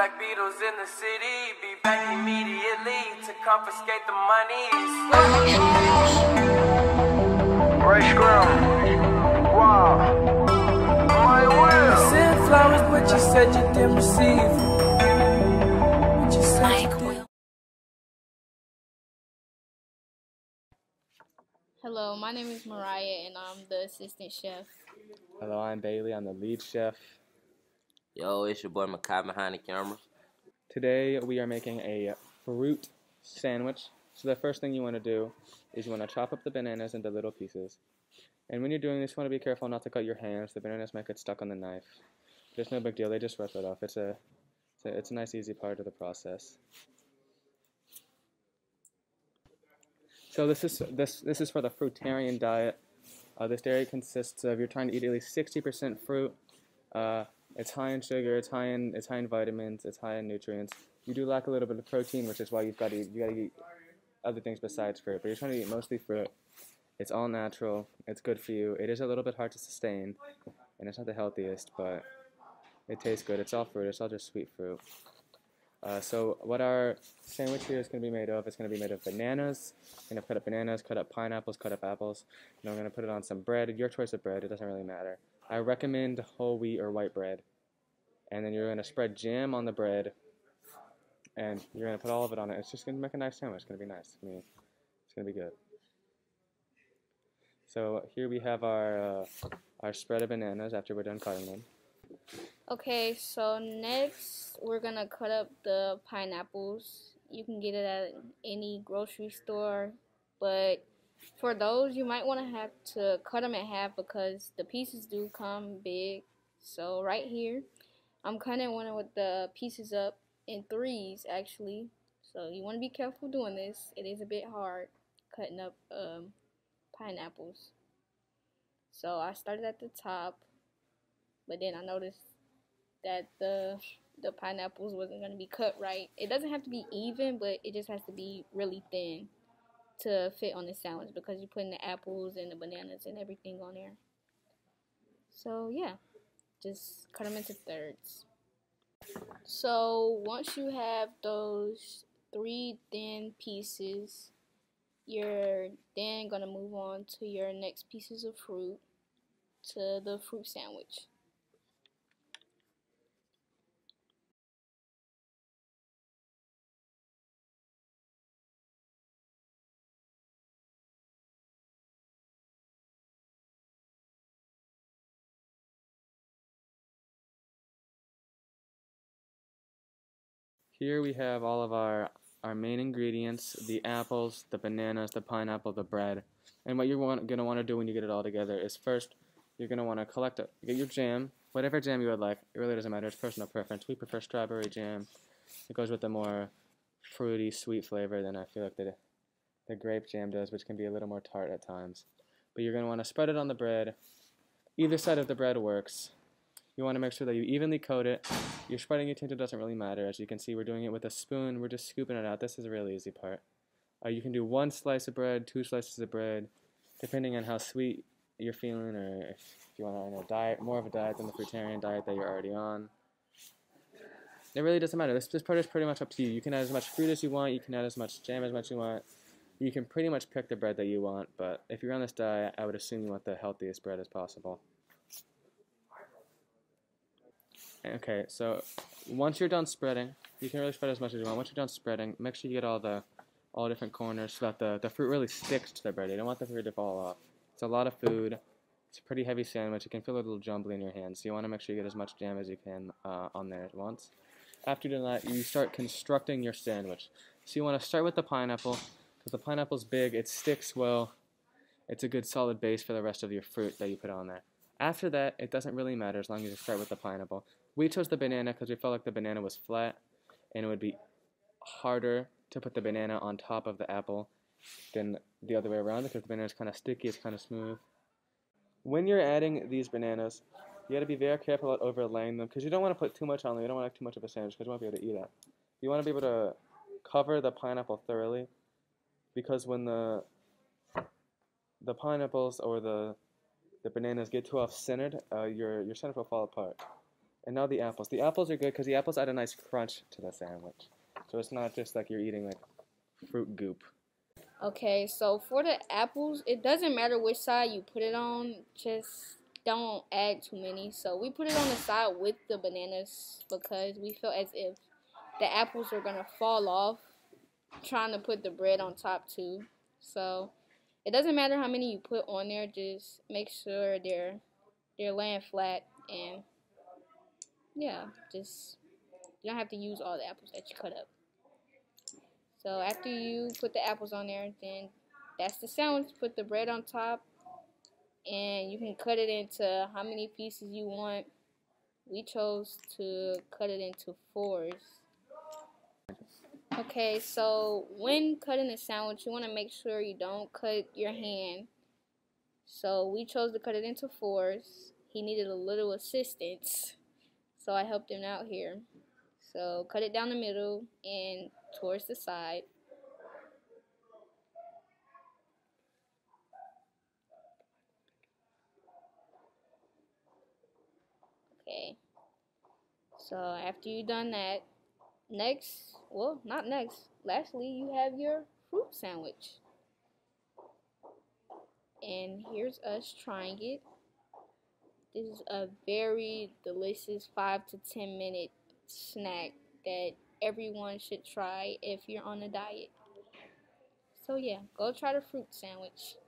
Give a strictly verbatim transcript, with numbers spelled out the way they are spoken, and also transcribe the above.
like Beatles in the city. Be back immediately to confiscate the money. Ray Scrum. Wow. My will. You sent flowers, but you said you didn't receive. But you said you did. Hello, my name is Mariah, and I'm the assistant chef. Hello, I'm Bailey. I'm the lead chef. Yo, it's your boy Makai behind the camera. Today we are making a fruit sandwich. So the first thing you want to do is you want to chop up the bananas into little pieces. And when you're doing this, you want to be careful not to cut your hands. The bananas might get stuck on the knife. But it's no big deal. They just rust right off. It's a, it's a, it's a nice, easy part of the process. So this is this this is for the Fruitarian Diet. Uh, this diet consists of, you're trying to eat at least sixty percent fruit. Uh, it's high in sugar, it's high in it's high in vitamins, it's high in nutrients. You do lack a little bit of protein, which is why you've got to eat, you got to eat other things besides fruit. But you're trying to eat mostly fruit. It's all natural. It's good for you. It is a little bit hard to sustain, and it's not the healthiest, but it tastes good. It's all fruit. It's all just sweet fruit. Uh, so what our sandwich here is going to be made of, it's going to be made of bananas. We're going to cut up bananas, cut up pineapples, cut up apples. And we're going to put it on some bread. Your choice of bread. It doesn't really matter. I recommend whole wheat or white bread. And then you're going to spread jam on the bread. And you're going to put all of it on it. It's just going to make a nice sandwich. It's going to be nice. I mean, it's going to be good. So here we have our, uh, our spread of bananas after we're done cutting them. Okay, so next we're gonna cut up the pineapples. You can get it at any grocery store, but for those you might want to have to cut them in half because the pieces do come big. So right here, I'm cutting one with the pieces up in threes actually. So you want to be careful doing this. It is a bit hard cutting up um, pineapples. So I started at the top, but then I noticed that the the pineapples wasn't going to be cut right. It doesn't have to be even, but it just has to be really thin to fit on the sandwich because you're putting the apples and the bananas and everything on there. So yeah, just cut them into thirds. So once you have those three thin pieces, you're then going to move on to your next pieces of fruit, to the fruit sandwich. Here we have all of our, our main ingredients, the apples, the bananas, the pineapple, the bread. And what you're want, going to want to do when you get it all together is first, you're going to want to collect it. Get your jam, whatever jam you would like. It really doesn't matter. It's personal preference. We prefer strawberry jam. It goes with the more fruity, sweet flavor than I feel like the, the grape jam does, which can be a little more tart at times. But you're going to want to spread it on the bread. Either side of the bread works. You want to make sure that you evenly coat it. Your spreading utensil doesn't really matter. As you can see, we're doing it with a spoon. We're just scooping it out. This is a really easy part. Uh, you can do one slice of bread, two slices of bread, depending on how sweet you're feeling, or if you want to on a diet, more of a diet than the Fruitarian diet that you're already on. It really doesn't matter. This, this part is pretty much up to you. You can add as much fruit as you want. You can add as much jam as much you want. You can pretty much pick the bread that you want, but if you're on this diet, I would assume you want the healthiest bread as possible. Okay, so once you're done spreading, you can really spread as much as you want. Once you're done spreading, make sure you get all the all different corners so that the, the fruit really sticks to the bread. You don't want the fruit to fall off. It's a lot of food. It's a pretty heavy sandwich. It can feel a little jumbly in your hands, so you want to make sure you get as much jam as you can uh, on there at once. After doing that, you start constructing your sandwich. So you want to start with the pineapple, because the pineapple's big, it sticks well. It's a good solid base for the rest of your fruit that you put on there. After that, it doesn't really matter as long as you start with the pineapple. We chose the banana because we felt like the banana was flat, and it would be harder to put the banana on top of the apple than the other way around because the banana is kind of sticky, it's kind of smooth. When you're adding these bananas, you got to be very careful about overlaying them because you don't want to put too much on them. You don't want to have too much of a sandwich because you won't be able to eat it. You want to be able to cover the pineapple thoroughly because when the the pineapples or the the bananas get too off-centered, uh, your your sandwich will fall apart. And now the apples. The apples are good because the apples add a nice crunch to the sandwich. So it's not just like you're eating like fruit goop. Okay, so for the apples, it doesn't matter which side you put it on, just don't add too many. So we put it on the side with the bananas because we felt as if the apples are going to fall off trying to put the bread on top too. So it doesn't matter how many you put on there, just make sure they're they're laying flat, and yeah, just you don't have to use all the apples that you cut up. So after you put the apples on there, then that's the sandwich. Put the bread on top, and you can cut it into how many pieces you want. We chose to cut it into fours. Okay, so when cutting a sandwich, you want to make sure you don't cut your hand. So we chose to cut it into fours. He needed a little assistance, so I helped him out here. So cut it down the middle and towards the side. Okay. So after you've done that, next, well, not next, lastly, you have your fruit sandwich. And here's us trying it. This is a very delicious five to ten minute snack that everyone should try if you're on a diet. So yeah, go try the fruit sandwich.